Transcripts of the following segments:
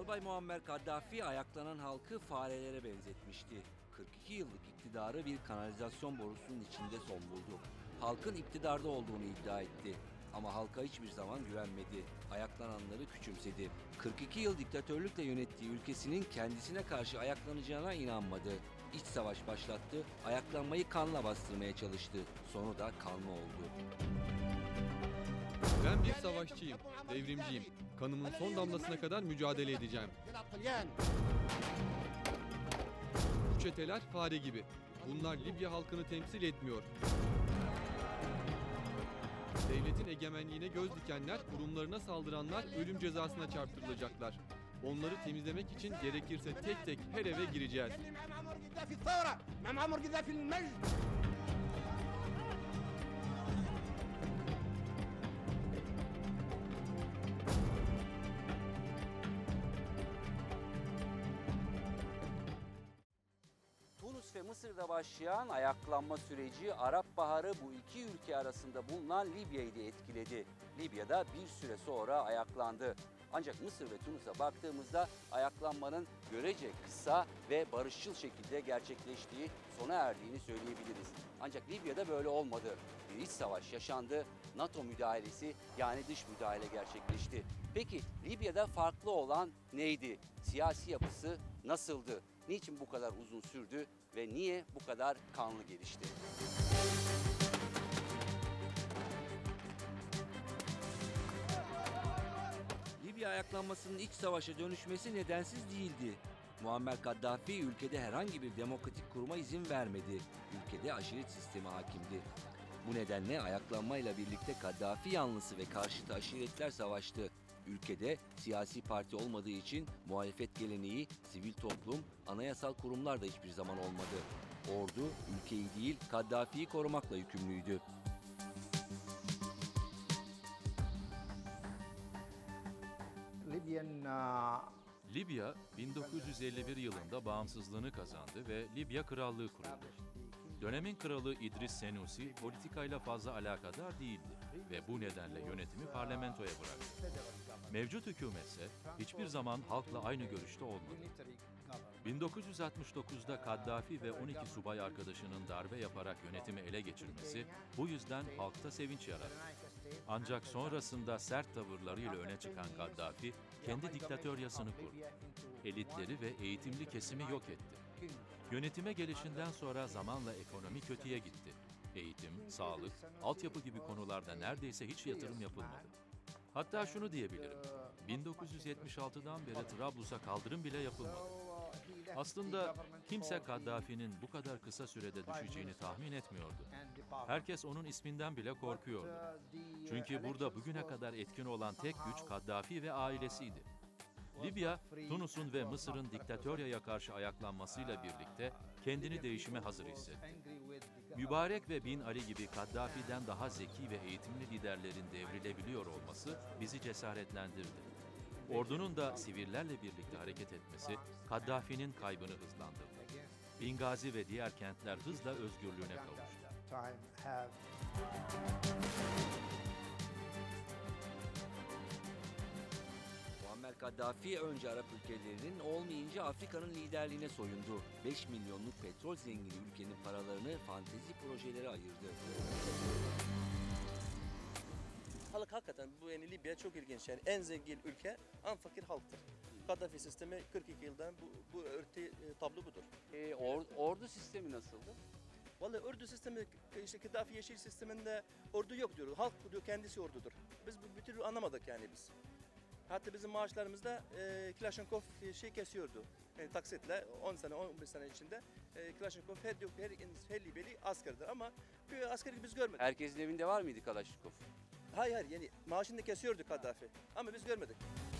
Albay Muammer Kaddafi ayaklanan halkı farelere benzetmişti. 42 yıllık iktidarı bir kanalizasyon borusunun içinde son buldu. Halkın iktidarda olduğunu iddia etti. Ama halka hiçbir zaman güvenmedi. Ayaklananları küçümsedi. 42 yıl diktatörlükle yönettiği ülkesinin kendisine karşı ayaklanacağına inanmadı. İç savaş başlattı, ayaklanmayı kanla bastırmaya çalıştı. Sonu da kanlı oldu. Ben bir savaşçıyım, devrimciyim. Kanımın son damlasına kadar mücadele edeceğim. Bu çeteler fare gibi. Bunlar Libya halkını temsil etmiyor. Devletin egemenliğine göz dikenler, kurumlarına saldıranlar ölüm cezasına çarptırılacaklar. Onları temizlemek için gerekirse tek tek her eve gireceğiz. Tunus ve Mısır'da başlayan ayaklanma süreci Arap Baharı bu iki ülke arasında bulunan Libya'yı da etkiledi. Libya'da bir süre sonra ayaklandı. Ancak Mısır ve Tunus'a baktığımızda ayaklanmanın görece kısa ve barışçıl şekilde gerçekleştiği, sona erdiğini söyleyebiliriz. Ancak Libya'da böyle olmadı. Bir iç savaş yaşandı, NATO müdahalesi yani dış müdahale gerçekleşti. Peki Libya'da farklı olan neydi? Siyasi yapısı nasıldı? Niçin bu kadar uzun sürdü ve niye bu kadar kanlı gelişti? Libya ayaklanmasının iç savaşa dönüşmesi nedensiz değildi. Muammer Kaddafi ülkede herhangi bir demokratik kuruma izin vermedi. Ülkede aşiret sistemi hakimdi. Bu nedenle ayaklanmayla birlikte Kaddafi yanlısı ve karşıtı aşiretler savaştı. Ülkede siyasi parti olmadığı için muhalefet geleneği, sivil toplum, anayasal kurumlar da hiçbir zaman olmadı. Ordu ülkeyi değil Kaddafi'yi korumakla yükümlüydü. Libya 1951 yılında bağımsızlığını kazandı ve Libya Krallığı kuruldu. Dönemin kralı İdris Senusi politikayla fazla alakadar değildi ve bu nedenle yönetimi parlamentoya bıraktı. Mevcut hükümetse hiçbir zaman halkla aynı görüşte olmadı. 1969'da Kaddafi ve 12 subay arkadaşının darbe yaparak yönetimi ele geçirmesi bu yüzden halkta sevinç yarattı. Ancak sonrasında sert tavırlarıyla öne çıkan Kaddafi kendi diktatöryasını kurdu. Elitleri ve eğitimli kesimi yok etti. Yönetime gelişinden sonra zamanla ekonomi kötüye gitti. Eğitim, sağlık, altyapı gibi konularda neredeyse hiç yatırım yapılmadı. Hatta şunu diyebilirim, 1976'dan beri Trablus'a kaldırım bile yapılmadı. Aslında kimse Kaddafi'nin bu kadar kısa sürede düşeceğini tahmin etmiyordu. Herkes onun isminden bile korkuyordu. Çünkü burada bugüne kadar etkin olan tek güç Kaddafi ve ailesiydi. Libya, Tunus'un ve Mısır'ın diktatöryaya karşı ayaklanmasıyla birlikte kendini değişime hazır hissetti. Mübarek ve Bin Ali gibi Kaddafi'den daha zeki ve eğitimli liderlerin devrilebiliyor olması bizi cesaretlendirdi. Ordunun da sivillerle birlikte hareket etmesi Kaddafi'nin kaybını hızlandırdı. Bingazi ve diğer kentler hızla özgürlüğüne kavuştu. Muammer Kaddafi önce Arap ülkelerinin olmayınca Afrika'nın liderliğine soyundu. 5 milyonluk petrol zengini ülkenin paralarını fantezi projelere ayırdı. Halk hakikaten bu yani Libya çok ilginç yani en zengin ülke en fakir halktır. Kaddafi sistemi 42 yıldan bu örtü tablo budur. Ordu sistemi nasıldı? Vallahi ordu sistemi işte Kaddafi yeşil sisteminde ordu yok diyoruz. Halk diyor kendisi ordudur. Biz bu bir türlü anlamadık yani biz. Hatta bizim maaşlarımızda Kalashnikov kesiyordu. Yani taksitle 10 sene 15 sene içinde Kalashnikov her Libyalı askerdir ama bir askeri biz görmedik. Herkesin evinde var mıydı Kalashnikov? Hayır yani maaşını da kesiyordu Kaddafi ama biz görmedik.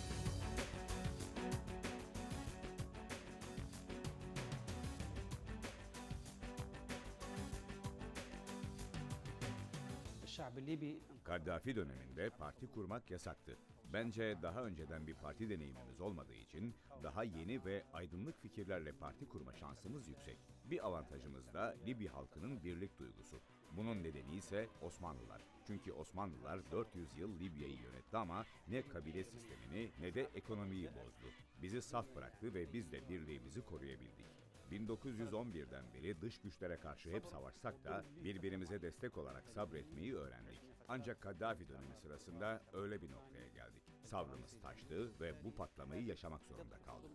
Kaddafi döneminde parti kurmak yasaktı. Bence daha önceden bir parti deneyimimiz olmadığı için daha yeni ve aydınlık fikirlerle parti kurma şansımız yüksek. Bir avantajımız da Libya halkının birlik duygusu. Bunun nedeni ise Osmanlılar. Çünkü Osmanlılar 400 yıl Libya'yı yönetti ama ne kabile sistemini ne de ekonomiyi bozdu. Bizi saf bıraktı ve biz de birliğimizi koruyabildik. 1911'den beri dış güçlere karşı hep savaşsak da birbirimize destek olarak sabretmeyi öğrendik. Ancak Kaddafi dönemi sırasında öyle bir noktaya geldik. Sabrımız taştı ve bu patlamayı yaşamak zorunda kaldık.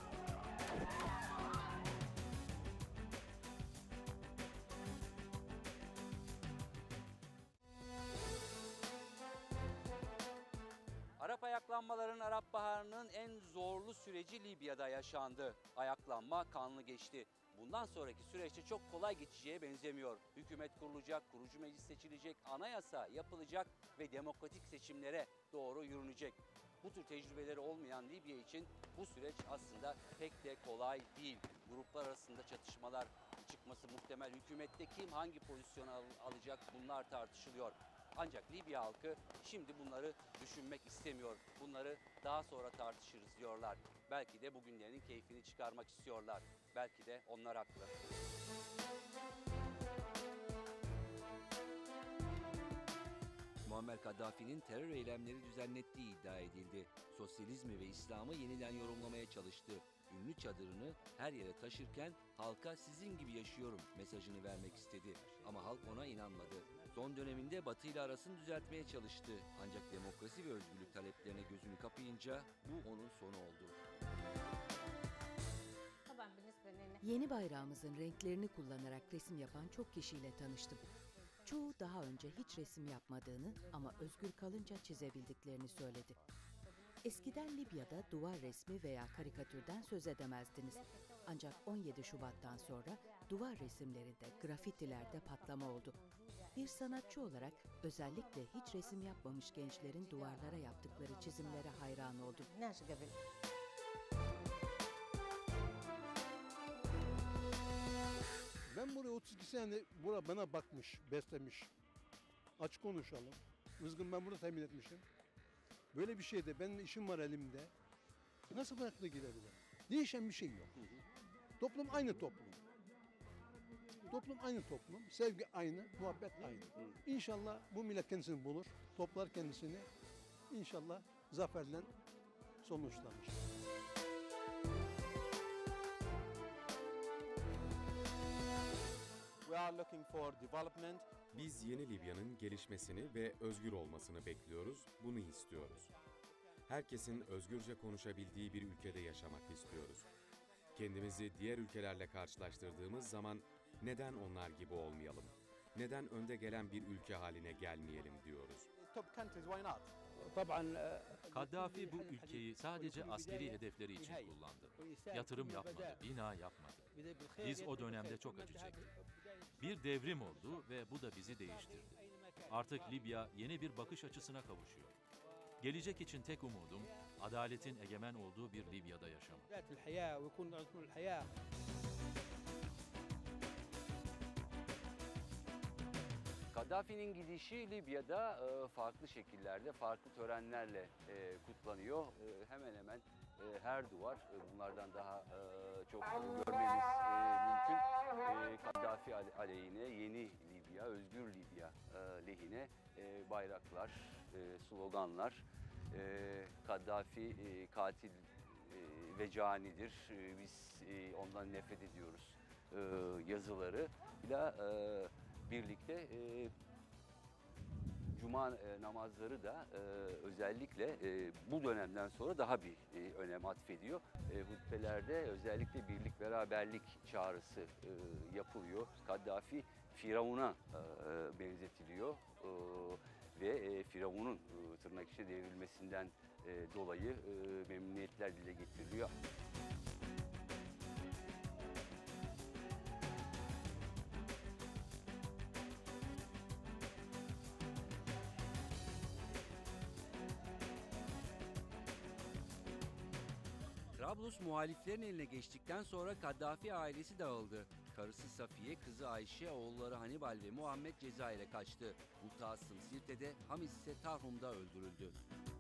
Arap ayaklanmaların Arap Baharı'nın en zorlu süreci Libya'da yaşandı. Ayaklanma kanlı geçti. Bundan sonraki süreçte çok kolay geçeceğe benzemiyor. Hükümet kurulacak, kurucu meclis seçilecek, anayasa yapılacak ve demokratik seçimlere doğru yürünecek. Bu tür tecrübeleri olmayan Libya için bu süreç aslında pek de kolay değil. Gruplar arasında çatışmalar çıkması muhtemel. Hükümette kim hangi pozisyonu alacak bunlar tartışılıyor. Ancak Libya halkı şimdi bunları düşünmek istemiyor. Bunları daha sonra tartışırız diyorlar. Belki de bugünlerinin keyfini çıkarmak istiyorlar. Belki de onlar haklı. Muammer Kaddafi'nin terör eylemleri düzenlettiği iddia edildi. Sosyalizmi ve İslam'ı yeniden yorumlamaya çalıştı. Ünlü çadırını her yere taşırken halka sizin gibi yaşıyorum mesajını vermek istedi. Ama halk ona inanmadı. Son döneminde Batı ile arasını düzeltmeye çalıştı. Ancak demokrasi ve özgürlük taleplerine gözünü kapayınca bu onun sonu oldu. Yeni bayrağımızın renklerini kullanarak resim yapan çok kişiyle tanıştım. Çoğu daha önce hiç resim yapmadığını ama özgür kalınca çizebildiklerini söyledi. Eskiden Libya'da duvar resmi veya karikatürden söz edemezdiniz. Ancak 17 Şubat'tan sonra duvar resimlerinde, grafitilerde patlama oldu. Bir sanatçı olarak özellikle hiç resim yapmamış gençlerin duvarlara yaptıkları çizimlere hayran oldum. Ben buraya 32 sene bana bakmış, beslemiş. Açık konuşalım. Rızkını ben burada temin etmişim. Böyle bir şeyde benim işim var elimde. Nasıl farklı gidebilir? Değişen bir şey yok. Toplum aynı toplum. Toplum aynı toplum. Sevgi aynı, muhabbet aynı. İnşallah bu millet kendisini bulur. Toplar kendisini. İnşallah zaferle sonuçlanır. Biz yeni Libya'nın gelişmesini ve özgür olmasını bekliyoruz, bunu istiyoruz. Herkesin özgürce konuşabildiği bir ülkede yaşamak istiyoruz. Kendimizi diğer ülkelerle karşılaştırdığımız zaman neden onlar gibi olmayalım? Neden önde gelen bir ülke haline gelmeyelim diyoruz. Kaddafi bu ülkeyi sadece askeri hedefleri için kullandı. Yatırım yapmadı, bina yapmadı. Biz o dönemde çok acı çektik. Bir devrim oldu ve bu da bizi değiştirdi. Artık Libya yeni bir bakış açısına kavuşuyor. Gelecek için tek umudum adaletin egemen olduğu bir Libya'da yaşamak. Kaddafi'nin gidişi Libya'da farklı şekillerde, farklı törenlerle kutlanıyor. Hemen hemen her duvar bunlardan daha çok görmemiz mümkün. Kaddafi aleyhine, yeni Libya, özgür Libya lehine bayraklar, sloganlar. Kaddafi katil ve canidir, biz ondan nefret ediyoruz yazıları ile birlikte Cuma namazları da özellikle bu dönemden sonra daha bir önem atfediyor. Hutbelerde özellikle birlik, beraberlik çağrısı yapılıyor. Kaddafi Firavun'a benzetiliyor ve Firavun'un tırnak içinde devrilmesinden dolayı memnuniyetler dile getiriliyor. Trablus muhaliflerin eline geçtikten sonra Kaddafi ailesi dağıldı. Karısı Safiye, kızı Ayşe, oğulları Hannibal ve Muhammed Cezayir'e kaçtı. Mutahassım Sirte'de, Hamis ise Tarhum'da öldürüldü.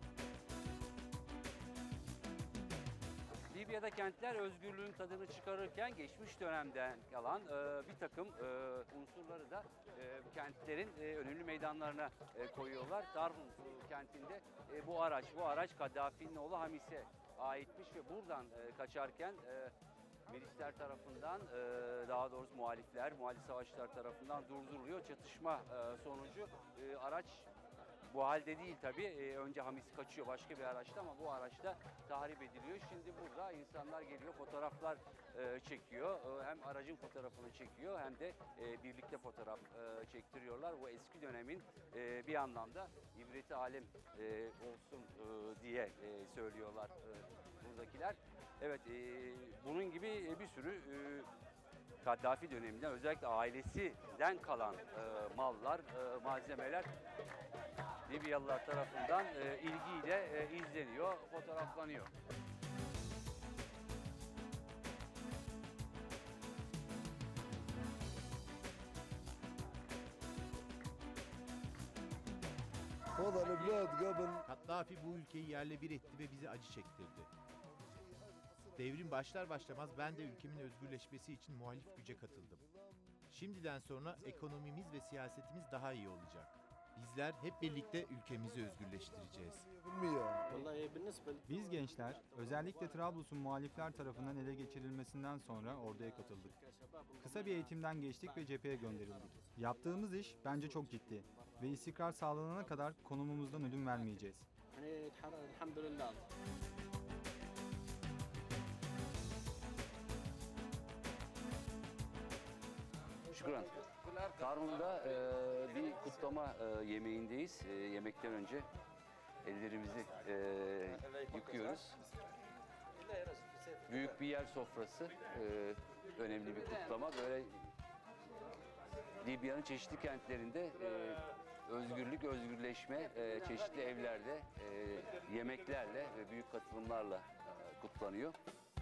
Libya'da kentler özgürlüğün tadını çıkarırken geçmiş dönemden kalan bir takım unsurları da kentlerin önemli meydanlarına koyuyorlar. Tarhum kentinde bu araç Kaddafi'nin oğlu Hamis'e aitmiş ve buradan kaçarken milisler tarafından, daha doğrusu muhalif savaşçılar tarafından durduruluyor. Çatışma sonucu araç bu halde değil tabii. Önce Hamis kaçıyor başka bir araçta ama bu araçta tahrip ediliyor. Şimdi burada insanlar geliyor, fotoğraflar çekiyor. Hem aracın fotoğrafını çekiyor hem de birlikte fotoğraf çektiriyorlar. Bu eski dönemin bir anlamda ibreti alem olsun diye söylüyorlar buradakiler. Evet, bunun gibi bir sürü Kaddafi döneminden özellikle ailesinden kalan mallar, malzemeler Libyalılar tarafından ilgiyle izleniyor, fotoğraflanıyor. Kaddafi bu ülkeyi yerle bir etti ve bize acı çektirdi. Devrim başlar başlamaz ben de ülkemin özgürleşmesi için muhalif güce katıldım. Şimdiden sonra ekonomimiz ve siyasetimiz daha iyi olacak. Bizler hep birlikte ülkemizi özgürleştireceğiz. Biz gençler özellikle Trablus'un muhalifler tarafından ele geçirilmesinden sonra orduya katıldık. Kısa bir eğitimden geçtik ve cepheye gönderildik. Yaptığımız iş bence çok ciddi ve istikrar sağlanana kadar konumumuzdan ödün vermeyeceğiz. Şükran. Karun'da bir kutlama yemeğindeyiz. Yemekten önce ellerimizi yıkıyoruz. Büyük bir yer sofrası, önemli bir kutlama. Böyle Libya'nın çeşitli kentlerinde özgürlük, özgürleşme çeşitli evlerde yemeklerle ve büyük katılımlarla kutlanıyor.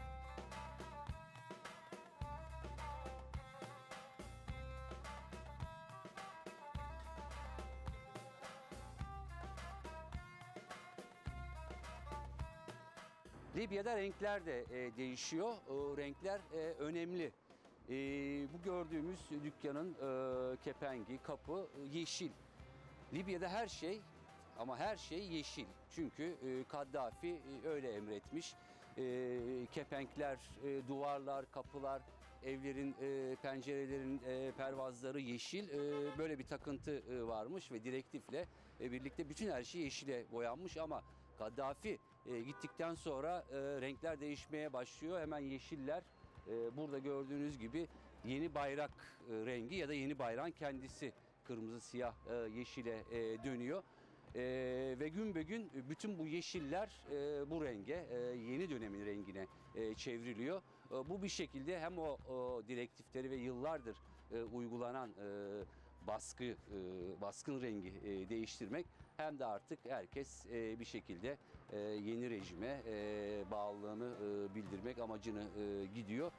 Libya'da renkler de değişiyor. Renkler önemli. Bu gördüğümüz dükkanın kepengi, kapı yeşil. Libya'da her şey ama her şey yeşil. Çünkü Kaddafi öyle emretmiş. Kepenkler, duvarlar, kapılar, evlerin, pencerelerin pervazları yeşil. Böyle bir takıntı varmış ve direktifle birlikte bütün her şey yeşile boyanmış ama Kaddafi gittikten sonra renkler değişmeye başlıyor. Hemen yeşiller burada gördüğünüz gibi yeni bayrak rengi ya da yeni bayrağın kendisi kırmızı, siyah, yeşile dönüyor. Ve gün be gün bütün bu yeşiller bu renge, yeni dönemin rengine çevriliyor. Bu bir şekilde hem o direktifleri ve yıllardır uygulanan baskın rengi değiştirmek hem de artık herkes bir şekilde yeni rejime bağlılığını bildirmek amacını gidiyor.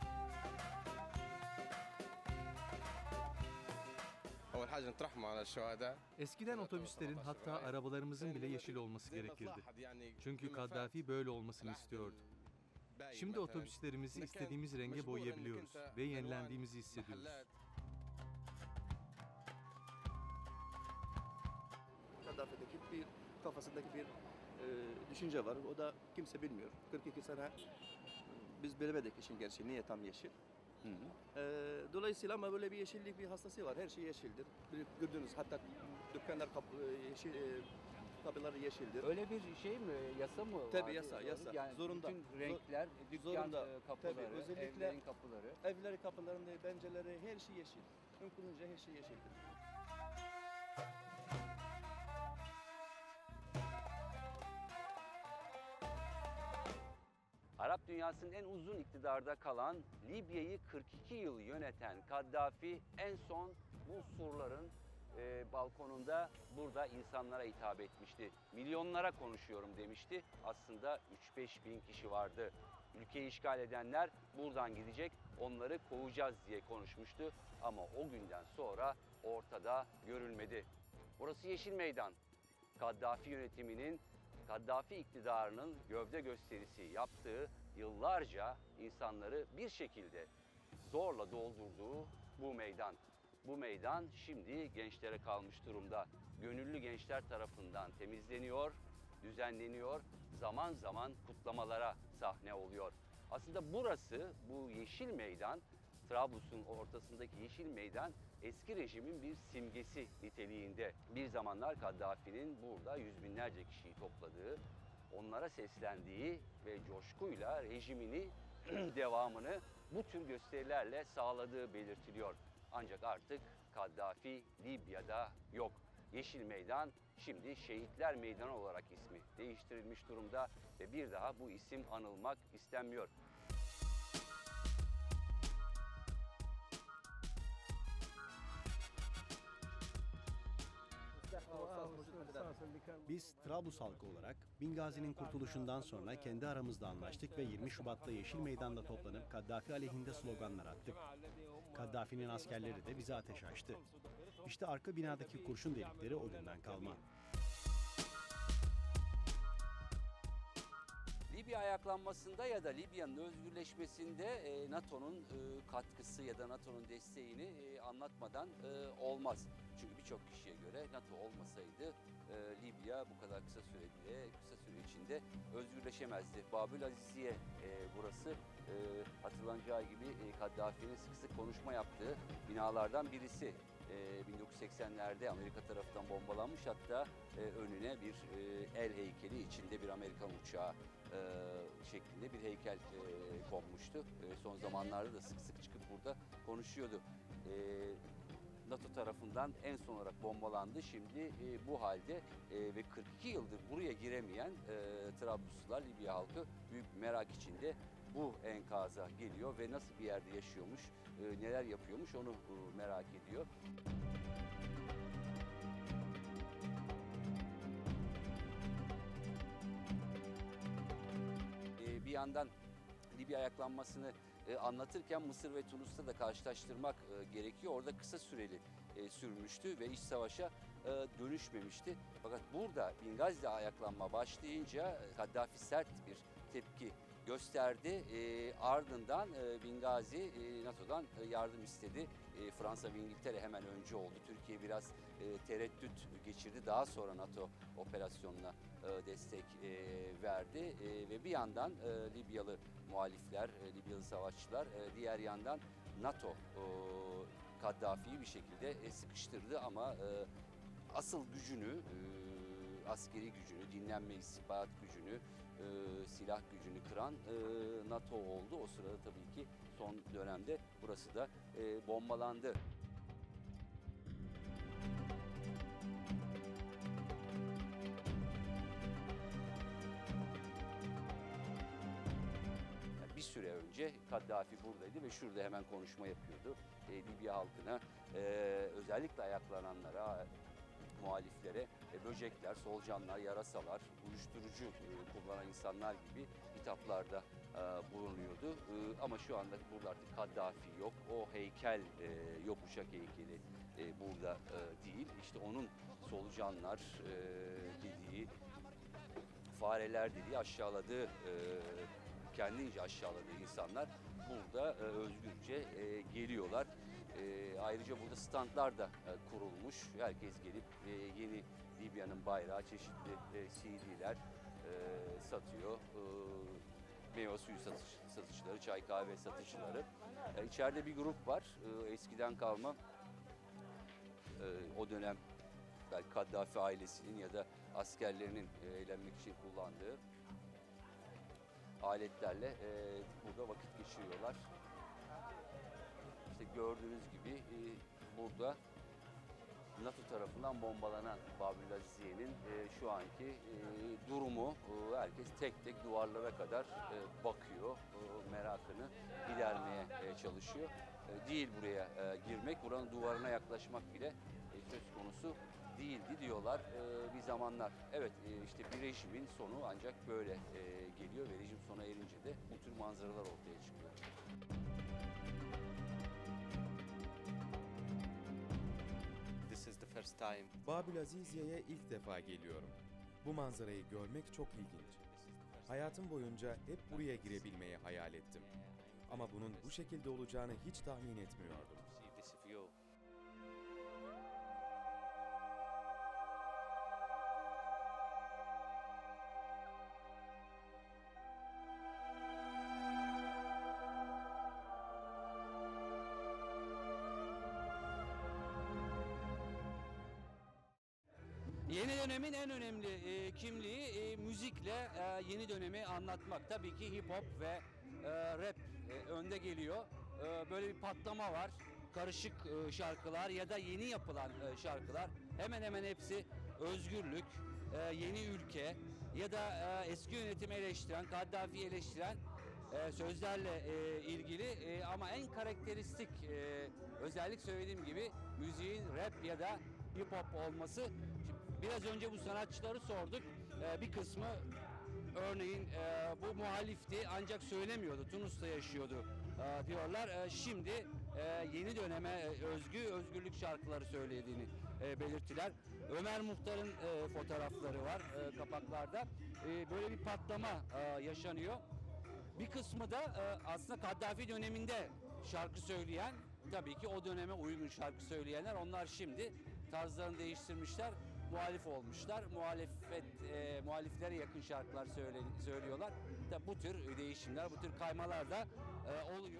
Eskiden otobüslerin hatta arabalarımızın bile yeşil olması gerekirdi. Çünkü Kaddafi böyle olmasını istiyordu. Şimdi otobüslerimizi istediğimiz renge boyayabiliyoruz ve yenilendiğimizi hissediyoruz. Kaddafi'deki bir kafasındaki bir düşünce var. O da kimse bilmiyor. 42 sene biz bilemedik işin gerçeği. Niye tam yeşil? Dolayısıyla ama böyle bir yeşillik bir hastası var. Her şey yeşildir. Gördüğünüz hatta dükkanlar kapıları yeşildir. Öyle bir şey mi? Yasa mı? Tabii yasa. Yani zorunda. Bütün renkler, dükkan zorunda. kapıları, Tabii, özellikle evlerin kapıları. Evleri, kapılarında, pencereleri her şey yeşil. Mümkünce her şey yeşildir. Arap dünyasının en uzun iktidarda kalan, Libya'yı 42 yıl yöneten Kaddafi en son bu surların balkonunda burada insanlara hitap etmişti. Milyonlara konuşuyorum demişti. Aslında 3-5 bin kişi vardı. Ülkeyi işgal edenler buradan gidecek, onları kovacağız diye konuşmuştu. Ama o günden sonra ortada görülmedi. Burası Yeşil Meydan. Kaddafi yönetiminin, Kaddafi iktidarının gövde gösterisi yaptığı, yıllarca insanları bir şekilde zorla doldurduğu bu meydan. Bu meydan şimdi gençlere kalmış durumda. Gönüllü gençler tarafından temizleniyor. düzenleniyor, zaman zaman kutlamalara sahne oluyor. Aslında burası, bu Yeşil Meydan, Trablus'un ortasındaki Yeşil Meydan eski rejimin bir simgesi niteliğinde. Bir zamanlar Kaddafi'nin burada yüz binlerce kişiyi topladığı, onlara seslendiği ve coşkuyla rejimini devamını bu tür gösterilerle sağladığı belirtiliyor. Ancak artık Kaddafi Libya'da yok. Yeşil Meydan şimdi Şehitler Meydanı olarak ismi değiştirilmiş durumda ve bir daha bu isim anılmak istenmiyor. Biz Trablus halkı olarak Bingazi'nin kurtuluşundan sonra kendi aramızda anlaştık ve 20 Şubat'ta Yeşil Meydan'da toplanıp Kaddafi aleyhinde sloganlar attık. Kaddafi'nin askerleri de bize ateş açtı. İşte arka binadaki kurşun delikleri o günden kalma. Libya ayaklanmasında ya da Libya'nın özgürleşmesinde NATO'nun katkısı ya da NATO'nun desteğini anlatmadan olmaz. Çünkü birçok kişiye göre NATO olmasaydı Libya bu kadar kısa süre içinde özgürleşemezdi. Babül Aziziye burası hatırlanacağı gibi Kaddafi'nin sık sık konuşma yaptığı binalardan birisi. 1980'lerde Amerika tarafından bombalanmış, hatta önüne bir el heykeli içinde bir Amerikan uçağı şeklinde bir heykel konmuştu. Son zamanlarda da sık sık çıkıp burada konuşuyordu. NATO tarafından en son olarak bombalandı. Şimdi bu halde ve 42 yıldır buraya giremeyen Trabluslular, Libya halkı büyük bir merak içinde bu enkaza geliyor ve nasıl bir yerde yaşıyormuş, neler yapıyormuş onu merak ediyor. Bir yandan Libya ayaklanmasını anlatırken Mısır ve Tunus'ta da karşılaştırmak gerekiyor. Orada kısa süreli sürmüştü ve iç savaşa dönüşmemişti. Fakat burada Bingazi'de ayaklanma başlayınca Kaddafi sert bir tepki gösterdi. Ardından Bingazi NATO'dan yardım istedi. Fransa ve İngiltere hemen önce oldu. Türkiye biraz tereddüt geçirdi. Daha sonra NATO operasyonuna destek verdi. Ve bir yandan Libyalı muhalifler, Libyalı savaşçılar, diğer yandan NATO Kaddafi'yi bir şekilde sıkıştırdı ama asıl gücünü, askeri gücünü, dinlenme istihbarat gücünü, silah gücünü kıran NATO oldu. O sırada tabii ki son dönemde burası da bombalandı. Bir süre önce Kaddafi buradaydı ve şurada hemen konuşma yapıyordu. Libya halkına, özellikle ayaklananlara, muhaliflere böcekler, solucanlar, yarasalar, uyuşturucu kullanan insanlar gibi hitaplarda bulunuyordu. Ama şu anda burada artık Kaddafi yok. O heykel yok, uçak heykeli burada değil. İşte onun solucanlar dediği, fareler dediği aşağıladığı, kendince aşağıladığı insanlar burada özgürce geliyorlar. Ayrıca burada standlar da kurulmuş. Herkes gelip yeni Libya'nın bayrağı, çeşitli CD'ler satıyor. Meyve suyu satışçıları, çay kahve satıcıları. İçeride bir grup var. Eskiden kalma o dönem belki Kaddafi ailesinin ya da askerlerinin eğlenmek için kullandığı aletlerle burada vakit geçiriyorlar. İşte gördüğünüz gibi burada NATO tarafından bombalanan Babül Aziziye'nin şu anki durumu, herkes tek tek duvarlara kadar bakıyor, merakını gidermeye çalışıyor. Değil buraya girmek, buranın duvarına yaklaşmak bile söz konusu değildi diyorlar bir zamanlar. Evet, işte bir rejimin sonu ancak böyle geliyor ve rejim sona erince de bu tür manzaralar ortaya çıkıyor. Babül Aziziye'ye ilk defa geliyorum. Bu manzarayı görmek çok ilginç. Hayatım boyunca hep buraya girebilmeyi hayal ettim. Ama bunun bu şekilde olacağını hiç tahmin etmiyordum. Yeni dönemin en önemli kimliği müzikle yeni dönemi anlatmak. Tabii ki hip hop ve rap önde geliyor. Böyle bir patlama var. Karışık şarkılar ya da yeni yapılan şarkılar hemen hemen hepsi özgürlük, yeni ülke ya da eski yönetimi eleştiren, Kaddafi'yi eleştiren sözlerle ilgili ama en karakteristik özellik söylediğim gibi müziğin rap ya da hip hop olması. Şimdi biraz önce bu sanatçıları sorduk. Bir kısmı örneğin bu muhalifti ancak söylemiyordu, Tunus'ta yaşıyordu diyorlar. Şimdi yeni döneme özgürlük şarkıları söylediğini belirttiler. Ömer Muhtar'ın fotoğrafları var kapaklarda. Böyle bir patlama yaşanıyor. Bir kısmı da aslında Kaddafi döneminde şarkı söyleyen, tabii ki o döneme uygun şarkı söyleyenler, onlar şimdi tarzlarını değiştirmişler, muhalif olmuşlar. Muhaliflere yakın şarkılar söylüyorlar. Tabii bu tür değişimler, bu tür kaymalar da oluyor.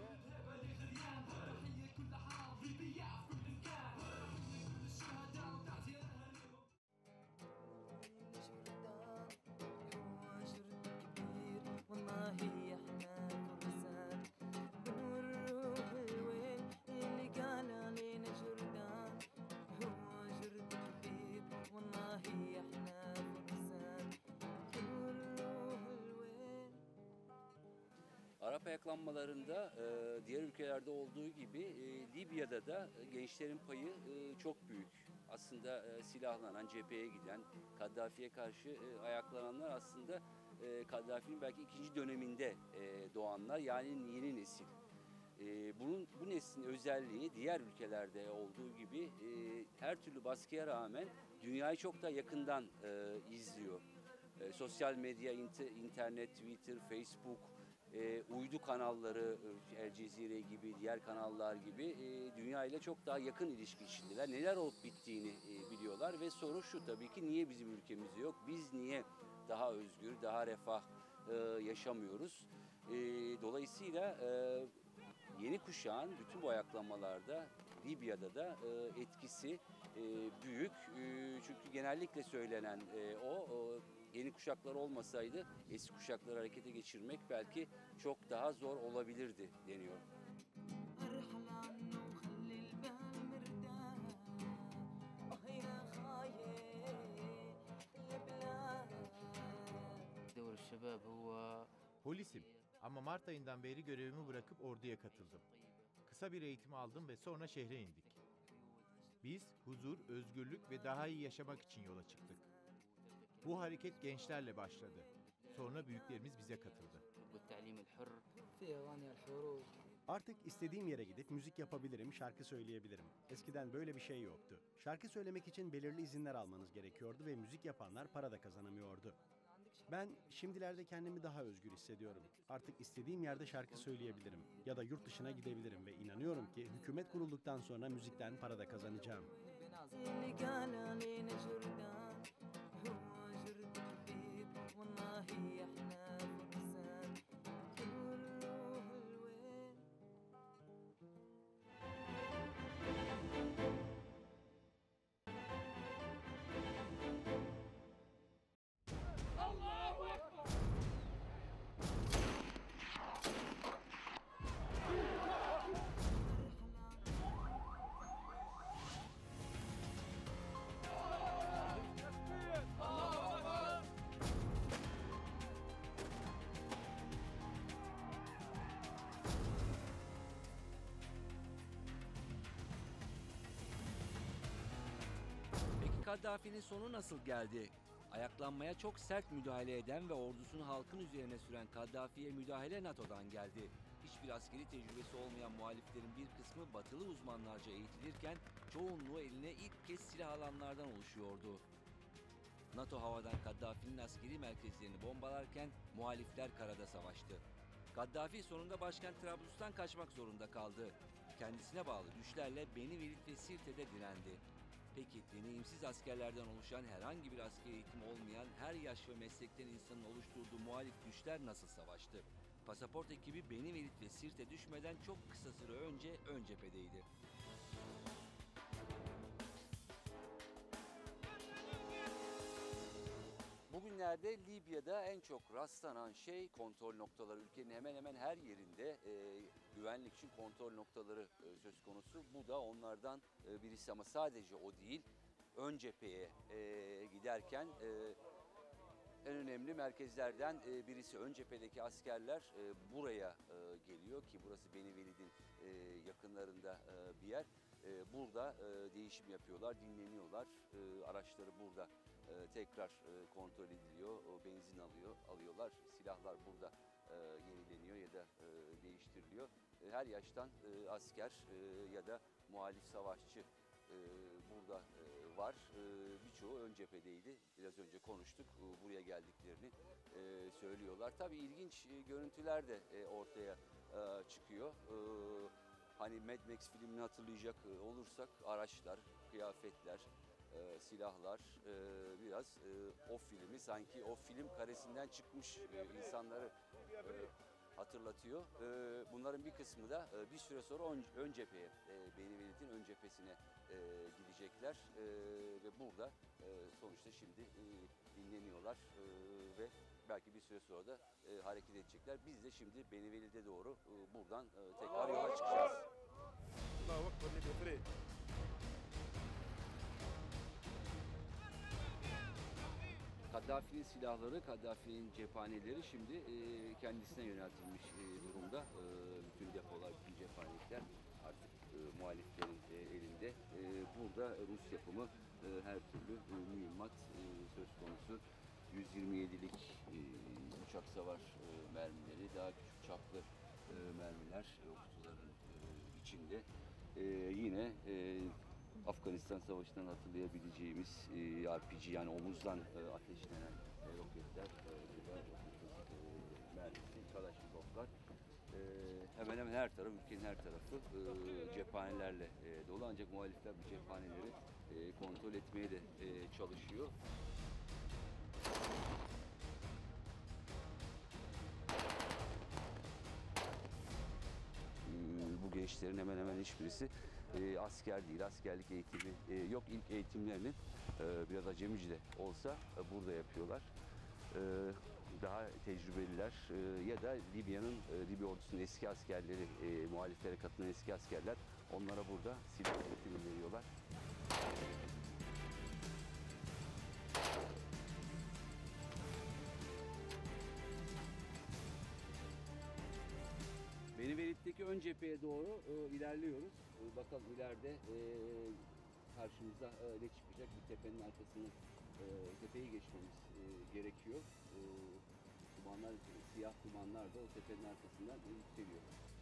Arap ayaklanmalarında diğer ülkelerde olduğu gibi Libya'da da gençlerin payı çok büyük. Aslında silahlanan, cepheye giden, Kaddafi'ye karşı ayaklananlar aslında Kaddafi'nin belki ikinci döneminde doğanlar, yani yeni nesil. Bu neslin özelliği diğer ülkelerde olduğu gibi her türlü baskıya rağmen dünyayı çok da yakından izliyor. Sosyal medya, internet, Twitter, Facebook, uydu kanalları, El Cezire gibi, diğer kanallar gibi dünya ile çok daha yakın ilişki içindeler. Neler olup bittiğini biliyorlar ve soru şu tabii ki, niye bizim ülkemizde yok? Biz niye daha özgür, daha refah yaşamıyoruz? Dolayısıyla yeni kuşağın bütün bu ayaklanmalarda, Libya'da da etkisi büyük. Çünkü genellikle söylenen yeni kuşaklar olmasaydı eski kuşakları harekete geçirmek belki çok daha zor olabilirdi deniyor. Polisim ama Mart ayından beri görevimi bırakıp orduya katıldım. Kısa bir eğitim aldım ve sonra şehre indik. Biz huzur, özgürlük ve daha iyi yaşamak için yola çıktık. Bu hareket gençlerle başladı. Sonra büyüklerimiz bize katıldı. Artık istediğim yere gidip müzik yapabilirim, şarkı söyleyebilirim. Eskiden böyle bir şey yoktu. Şarkı söylemek için belirli izinler almanız gerekiyordu ve müzik yapanlar para da kazanamıyordu. Ben şimdilerde kendimi daha özgür hissediyorum. Artık istediğim yerde şarkı söyleyebilirim ya da yurt dışına gidebilirim ve inanıyorum ki hükümet kurulduktan sonra müzikten para da kazanacağım. Kaddafi'nin sonu nasıl geldi? Ayaklanmaya çok sert müdahale eden ve ordusunu halkın üzerine süren Kaddafi'ye müdahale NATO'dan geldi. Hiçbir askeri tecrübesi olmayan muhaliflerin bir kısmı batılı uzmanlarca eğitilirken çoğunluğu eline ilk kez silah alanlardan oluşuyordu. NATO havadan Kaddafi'nin askeri merkezlerini bombalarken muhalifler karada savaştı. Kaddafi sonunda başkent Trablus'tan kaçmak zorunda kaldı. Kendisine bağlı güçlerle Beni Velid ve Sirte'de direndi. Peki deneyimsiz askerlerden oluşan, herhangi bir askeri eğitim olmayan, her yaş ve meslekten insanın oluşturduğu muhalif güçler nasıl savaştı? Pasaport ekibi Beni Velid ve Sirte düşmeden çok kısa süre önce ön cephedeydi. Bugünlerde Libya'da en çok rastlanan şey kontrol noktaları. Ülkenin hemen hemen her yerinde güvenlik için kontrol noktaları söz konusu. Bu da onlardan birisi ama sadece o değil. Ön cepheye giderken en önemli merkezlerden birisi. Ön cephedeki askerler buraya geliyor ki burası Beni Velid'in yakınlarında bir yer. Burada değişim yapıyorlar, dinleniyorlar. Araçları burada tekrar kontrol ediliyor, benzin alıyorlar. Silahlar burada yenileniyor ya da değiştiriliyor. Her yaştan asker ya da muhalif savaşçı burada var. Birçoğu ön cephedeydi. Biraz önce konuştuk. Buraya geldiklerini söylüyorlar. Tabii ilginç görüntüler de ortaya çıkıyor. Hani Mad Max filmini hatırlayacak olursak araçlar, kıyafetler, silahlar biraz o filmi sanki o film karesinden çıkmış insanları hatırlatıyor. Bunların bir kısmı da bir süre sonra ön cepheye, Beni Velid'in ön cephesine gidecekler ve burada sonuçta şimdi dinleniyorlar ve belki bir süre sonra da hareket edecekler. Biz de şimdi Beni Velid'e doğru buradan tekrar yola çıkacağız. Kaddafi'nin silahları, Kaddafi'nin cephaneleri şimdi kendisine yöneltilmiş durumda. Bütün depolar, bütün cephanelikler artık muhaliflerin elinde. Burada Rus yapımı her türlü mühimmat söz konusu. 127'lik uçak savar mermileri, daha küçük çaplı mermiler kutuların içinde. Yine Afganistan Savaşı'ndan hatırlayabileceğimiz RPG yani omuzdan ateşlenen roketler, mermisi, Kalaşnikovlar. Hemen hemen her taraf, ülkenin her tarafı cephanelerle dolu. Ancak muhalifler bu cephaneleri kontrol etmeye de çalışıyor. Bu gençlerin hemen hemen hiçbirisi asker değil, askerlik eğitimi yok. İlk eğitimlerini biraz acemici de olsa burada yapıyorlar. Daha tecrübeliler ya da Libya ordusunun eski askerleri, muhaliflere katılan eski askerler onlara burada silah eğitimi veriyorlar. Beni Velid'deki ön cepheye doğru ilerliyoruz. Bakalım ileride karşımıza ne çıkacak? Bir tepenin arkasını, tepeyi geçmemiz gerekiyor. Dumanlar, siyah dumanlar da o tepenin arkasından yükseliyor.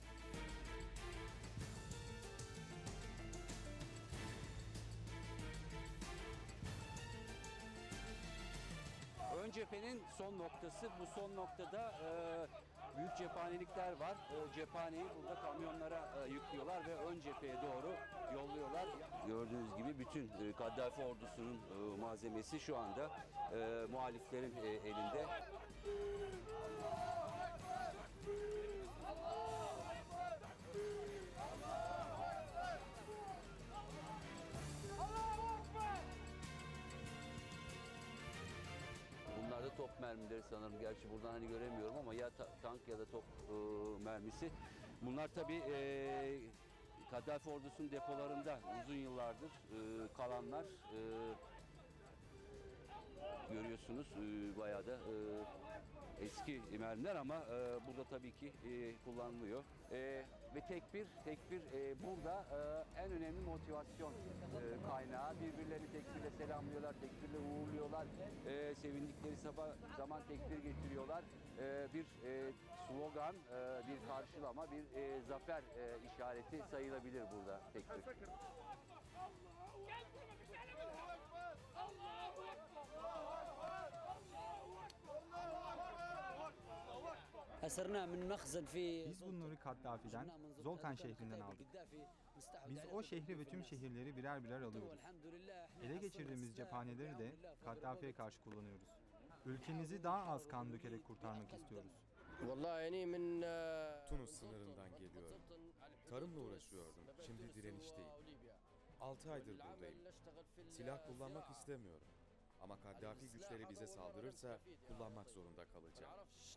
Ön cephenin son noktası. Bu son noktada büyük cephanelikler var. Cephaneyi burada kamyonlara yüklüyorlar ve ön cepheye doğru yolluyorlar. Gördüğünüz gibi bütün Kaddafi ordusunun malzemesi şu anda muhaliflerin elinde. Bunlar da top mermileri sanırım. Gerçi buradan hani göremiyorum ama ya tank ya da top mermisi. Bunlar tabii Kaddafi ordusunun depolarında uzun yıllardır kalanlar. Görüyorsunuz bayağı da eski mermiler ama burada tabii ki kullanılıyor. Ve tekbir burada en önemli motivasyon kaynağı. Birbirlerini tekbirle selamlıyorlar, tekbirle uğurluyorlar. Sevindikleri zaman tekbir getiriyorlar. Bir slogan, bir karşılama, bir zafer işareti sayılabilir burada tekbir. Biz bunları Kaddafi'den, Zoltan şehrinden aldık. Biz o şehri ve tüm şehirleri birer birer alıyoruz. Ele geçirdiğimiz cephaneleri de Kaddafi'ye karşı kullanıyoruz. Ülkenizi daha az kan dökerek kurtarmak istiyoruz. Tunus sınırından geliyorum. Tarımla uğraşıyordum. Şimdi direnişteyim. 6 aydır buradayım. Silah kullanmak istemiyorum. Ama Kaddafi güçleri bize saldırırsa kullanmak zorunda kalacağız.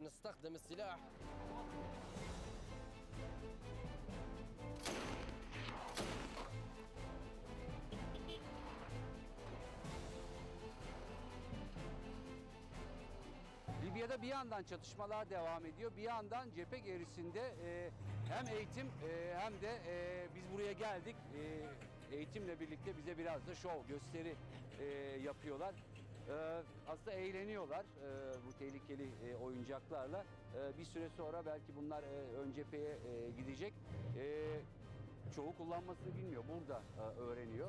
Libya'da bir yandan çatışmalar devam ediyor. Bir yandan cephe gerisinde hem eğitim hem de biz buraya geldik. Eğitimle birlikte bize biraz da şov, gösteri yapıyorlar. Aslında eğleniyorlar bu tehlikeli oyuncaklarla. Bir süre sonra belki bunlar ön cepheye gidecek. Çoğu kullanmasını bilmiyor. Burada öğreniyor.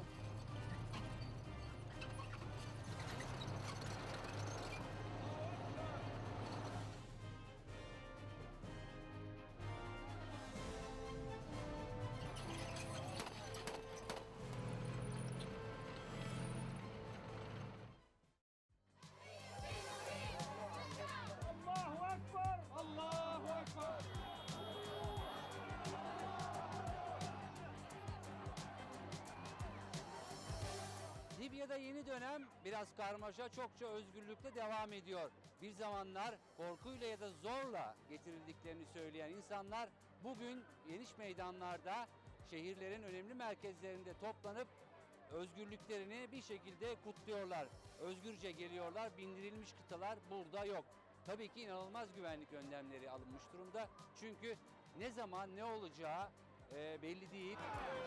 Libya'da yeni dönem biraz karmaşa, çokça özgürlükle devam ediyor. Bir zamanlar korkuyla ya da zorla getirildiklerini söyleyen insanlar bugün geniş meydanlarda, şehirlerin önemli merkezlerinde toplanıp özgürlüklerini bir şekilde kutluyorlar. Özgürce geliyorlar, bindirilmiş kıtalar burada yok. Tabii ki inanılmaz güvenlik önlemleri alınmış durumda. Çünkü ne zaman ne olacağı belli değil.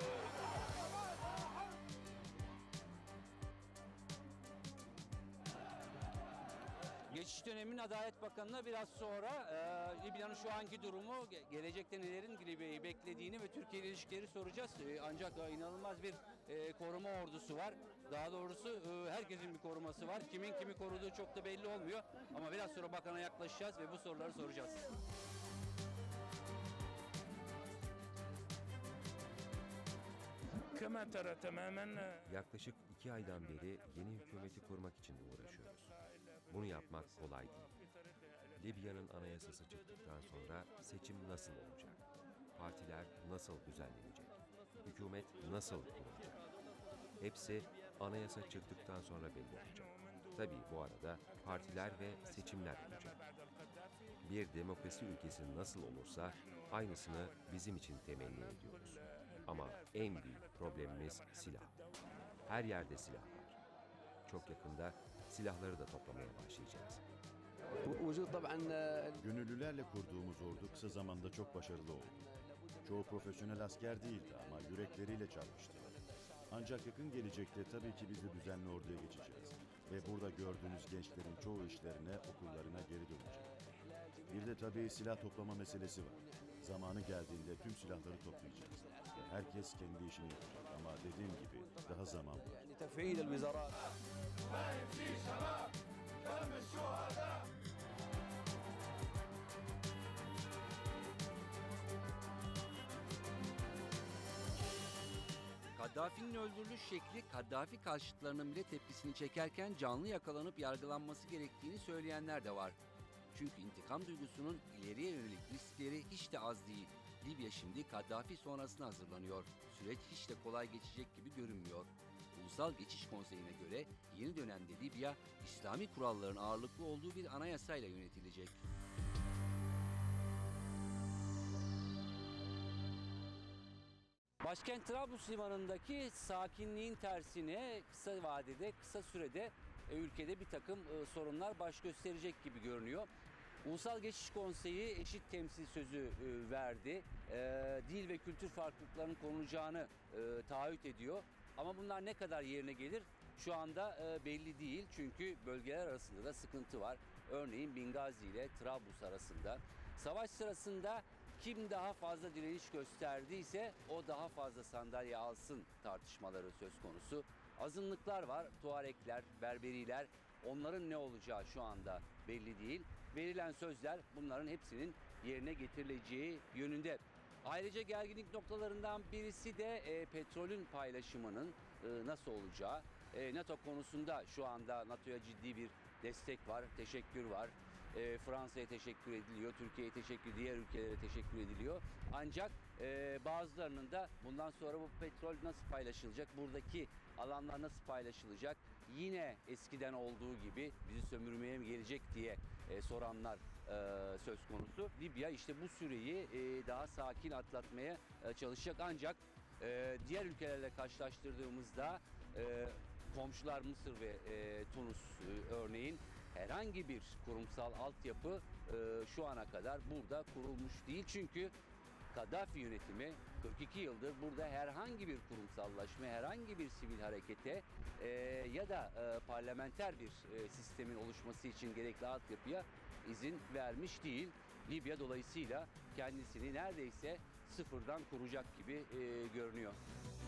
Geçiş döneminin Adalet Bakanı'na biraz sonra Libya'nın şu anki durumu, gelecekte nelerin Libya'yı beklediğini ve Türkiye ile ilişkileri soracağız. Ancak inanılmaz bir koruma ordusu var. Daha doğrusu herkesin bir koruması var. Kimin kimi koruduğu çok da belli olmuyor. Ama biraz sonra bakana yaklaşacağız ve bu soruları soracağız. Yaklaşık 2 aydan beri yeni hükümeti kurmak için uğraşıyoruz. Bunu yapmak kolay değil. Libya'nın anayasası çıktıktan sonra seçim nasıl olacak? Partiler nasıl düzenlenecek? Hükümet nasıl kurulacak? Hepsi anayasa çıktıktan sonra belli olacak. Tabii bu arada partiler ve seçimler olacak. Bir demokrasi ülkesi nasıl olursa aynısını bizim için temenni ediyoruz. Ama en büyük problemimiz silah. Her yerde silah var. Çok yakında silahları da toplamaya başlayacağız. Gönüllülerle kurduğumuz ordu kısa zamanda çok başarılı oldu. Çoğu profesyonel asker değildi ama yürekleriyle çalıştılar. Ancak yakın gelecekte tabii ki biz de düzenli orduya geçeceğiz. Ve burada gördüğünüz gençlerin çoğu işlerine, okullarına geri dönecek. Bir de tabii silah toplama meselesi var. Zamanı geldiğinde tüm silahları toplayacağız. Ve herkes kendi işini yapacak. Ama dediğim gibi daha zaman var. Kaddafi'nin öldürülüş şekli Kaddafi karşıtlarının bile tepkisini çekerken canlı yakalanıp yargılanması gerektiğini söyleyenler de var. Çünkü intikam duygusunun ileriye yönelik riskleri hiç de az değil. Libya şimdi Kaddafi sonrasına hazırlanıyor. Süreç hiç de kolay geçecek gibi görünmüyor. Ulusal Geçiş Konseyi'ne göre yeni dönemde Libya, İslami kuralların ağırlıklı olduğu bir anayasayla yönetilecek. Başkent Trablus limanındaki sakinliğin tersine kısa vadede, kısa sürede ülkede bir takım sorunlar baş gösterecek gibi görünüyor. Ulusal Geçiş Konseyi eşit temsil sözü verdi. Dil ve kültür farklılıklarının korunacağını taahhüt ediyor. Ama bunlar ne kadar yerine gelir şu anda belli değil. Çünkü bölgeler arasında da sıkıntı var. Örneğin Bingazi ile Trablus arasında. Savaş sırasında kim daha fazla direniş gösterdiyse o daha fazla sandalye alsın tartışmaları söz konusu. Azınlıklar var, Tuarekler, Berberiler. Onların ne olacağı şu anda belli değil. Verilen sözler bunların hepsinin yerine getirileceği yönünde. Ayrıca gerginlik noktalarından birisi de petrolün paylaşımının nasıl olacağı. NATO konusunda şu anda NATO'ya ciddi bir destek var, teşekkür var. Fransa'ya teşekkür ediliyor, Türkiye'ye teşekkür, diğer ülkelere teşekkür ediliyor. Ancak bazılarının da bundan sonra bu petrol nasıl paylaşılacak, buradaki alanlar nasıl paylaşılacak, yine eskiden olduğu gibi bizi sömürmeye mi gelecek diye soranlar söz konusu. Libya işte bu süreyi daha sakin atlatmaya çalışacak, ancak diğer ülkelerle karşılaştırdığımızda komşular Mısır ve Tunus örneğin herhangi bir kurumsal altyapı şu ana kadar burada kurulmuş değil. Çünkü Kaddafi yönetimi 42 yıldır burada herhangi bir kurumsallaşma, herhangi bir sivil harekete ya da parlamenter bir sistemin oluşması için gerekli altyapıya izin vermiş değil. Libya dolayısıyla kendisini neredeyse sıfırdan kuracak gibi görünüyor.